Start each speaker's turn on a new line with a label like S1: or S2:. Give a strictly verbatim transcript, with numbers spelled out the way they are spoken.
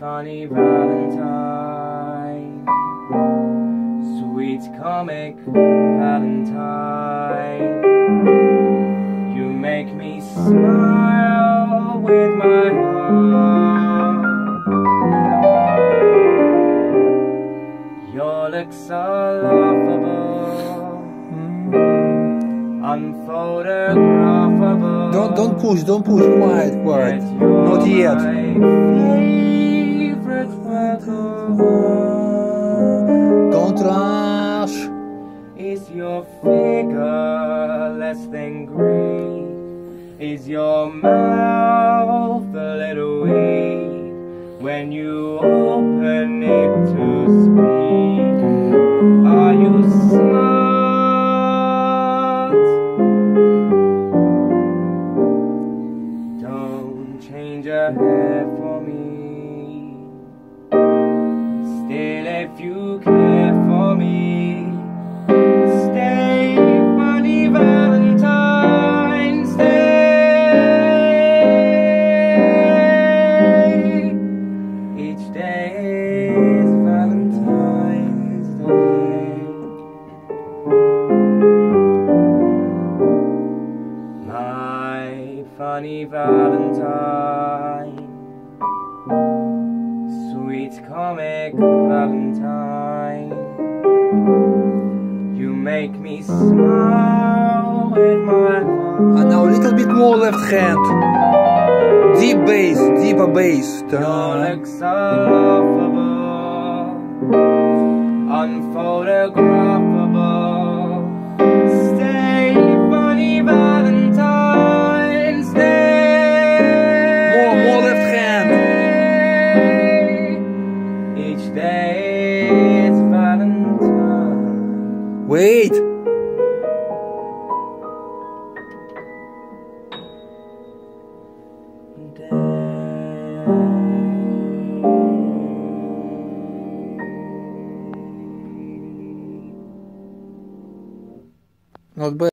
S1: funny Valentine, sweet comic Valentine, you make me smile with my heart. Your looks are laughable, unphotographable.
S2: Don't don't push, don't push. Quiet, quiet. Not yet. Don't rush.
S1: Is your figure less than Greek? Is your mouth a little weak when you open it to speak? Are you smart? Don't change your hair for me. Still, if you care for me, stay, funny Valentine, stay. Each day is Valentine's Day. My funny Valentine, sweet comic Valentine, you make me smile with my heart.
S2: And now a little bit more left hand. Deep bass, deeper bass.
S1: Your looks are laughable, unphotographable. Stay, funny Valentine, stay.
S2: More, more left hand.
S1: Each day is Valentine.
S2: Wait. Not bad.